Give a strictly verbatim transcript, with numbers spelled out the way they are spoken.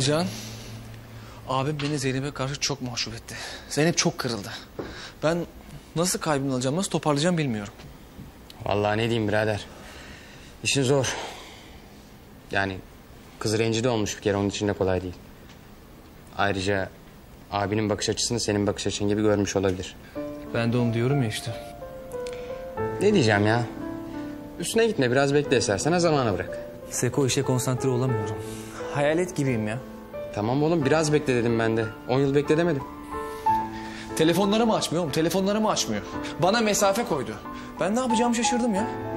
Can, abim beni Zeynep'e karşı çok mahcup etti. Zeynep çok kırıldı. Ben nasıl kalbini alacağım, nasıl toparlayacağım bilmiyorum. Vallahi ne diyeyim birader. İşin zor. Yani kız rencide olmuş bir kere, onun için de kolay değil. Ayrıca abinin bakış açısını senin bakış açın gibi görmüş olabilir. Ben de onu diyorum ya işte. Ne diyeceğim ya? Üstüne gitme, biraz bekle istersen, zamana bırak. Seko, işe konsantre olamıyorum. Hayalet gibiyim ya. Tamam oğlum, biraz bekle dedim ben de. On yıl bekle demedim. Telefonlarımı açmıyor oğlum, telefonlarımı açmıyor. Bana mesafe koydu. Ben ne yapacağımı şaşırdım ya.